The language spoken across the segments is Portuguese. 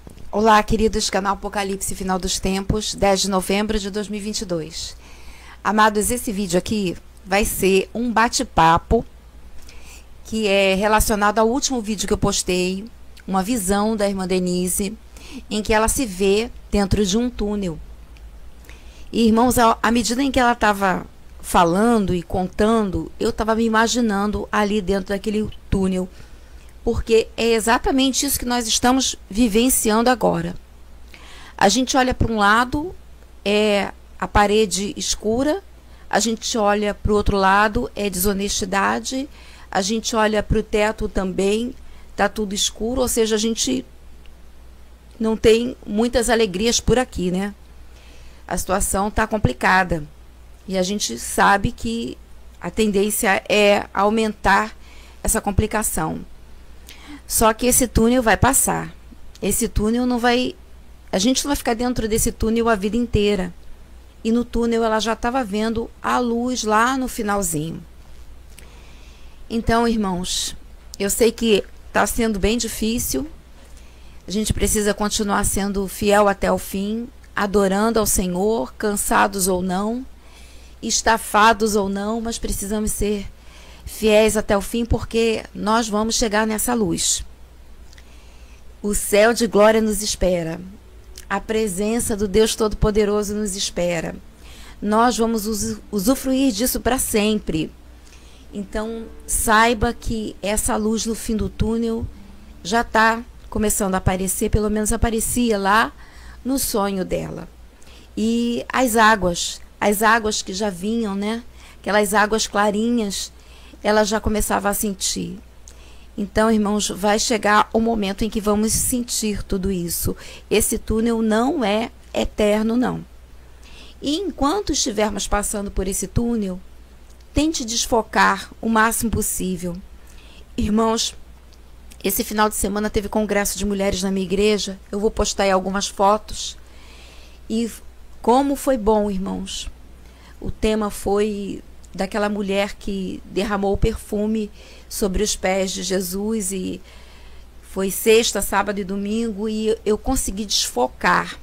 Olá, queridos, canal Apocalipse Final dos Tempos, 10 de novembro de 2022. Amados, esse vídeo aqui vai ser um bate-papo que é relacionado ao último vídeo que eu postei, uma visão da irmã Denise, em que ela se vê dentro de um túnel. E, irmãos, à medida em que ela estava falando e contando, eu estava me imaginando ali dentro daquele túnel, porque é exatamente isso que nós estamos vivenciando agora. A gente olha para um lado, é a parede escura, a gente olha para o outro lado, é desonestidade, a gente olha para o teto também, está tudo escuro, ou seja, a gente não tem muitas alegrias por aqui, né? A situação está complicada e a gente sabe que a tendência é aumentar essa complicação. Só que esse túnel vai passar. Esse túnel não vai... A gente não vai ficar dentro desse túnel a vida inteira. E no túnel ela já estava vendo a luz lá no finalzinho. Então, irmãos, eu sei que está sendo bem difícil. A gente precisa continuar sendo fiel até o fim, adorando ao Senhor, cansados ou não, estafados ou não, mas precisamos ser fiéis até o fim, porque nós vamos chegar nessa luz. O céu de glória nos espera. A presença do Deus Todo-Poderoso nos espera. Nós vamos usufruir disso para sempre. Então, saiba que essa luz no fim do túnel já está começando a aparecer, pelo menos aparecia lá no sonho dela. E as águas que já vinham, né? Aquelas águas clarinhas, ela já começava a sentir. Então, irmãos, vai chegar o momento em que vamos sentir tudo isso. Esse túnel não é eterno, não. E enquanto estivermos passando por esse túnel, tente desfocar o máximo possível. Irmãos, esse final de semana teve congresso de mulheres na minha igreja. Eu vou postar aí algumas fotos. E como foi bom, irmãos. O tema foi daquela mulher que derramou o perfume sobre os pés de Jesus, e foi sexta, sábado e domingo, e eu consegui desfocar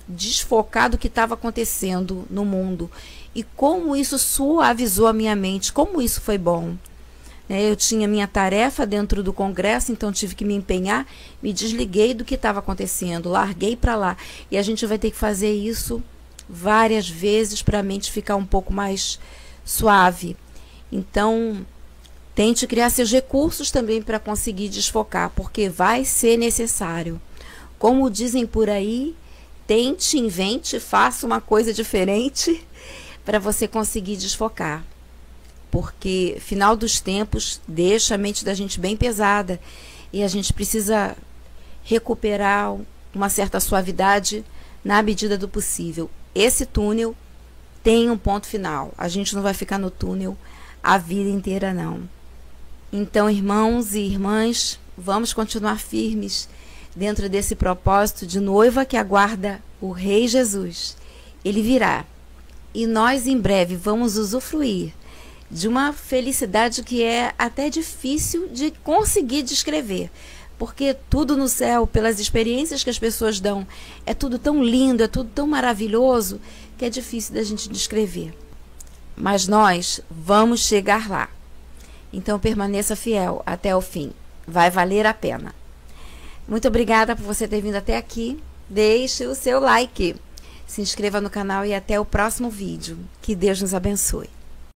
do que estava acontecendo no mundo, e como isso suavizou a minha mente, como isso foi bom. Eu tinha minha tarefa dentro do congresso, então tive que me empenhar, me desliguei do que estava acontecendo, larguei para lá, e a gente vai ter que fazer isso várias vezes para a mente ficar um pouco mais suave. Então, tente criar seus recursos também para conseguir desfocar, porque vai ser necessário. Como dizem por aí, tente, invente, faça uma coisa diferente para você conseguir desfocar. Porque final dos tempos deixa a mente da gente bem pesada e a gente precisa recuperar uma certa suavidade na medida do possível. Esse túnel tem um ponto final. A gente não vai ficar no túnel a vida inteira, não. Então, irmãos e irmãs, vamos continuar firmes dentro desse propósito de noiva que aguarda o Rei Jesus. Ele virá. E nós, em breve, vamos usufruir de uma felicidade que é até difícil de conseguir descrever. Porque tudo no céu, pelas experiências que as pessoas dão, é tudo tão lindo, é tudo tão maravilhoso, que é difícil da gente descrever. Mas nós vamos chegar lá. Então permaneça fiel até o fim. Vai valer a pena. Muito obrigada por você ter vindo até aqui. Deixe o seu like. Se inscreva no canal e até o próximo vídeo. Que Deus nos abençoe.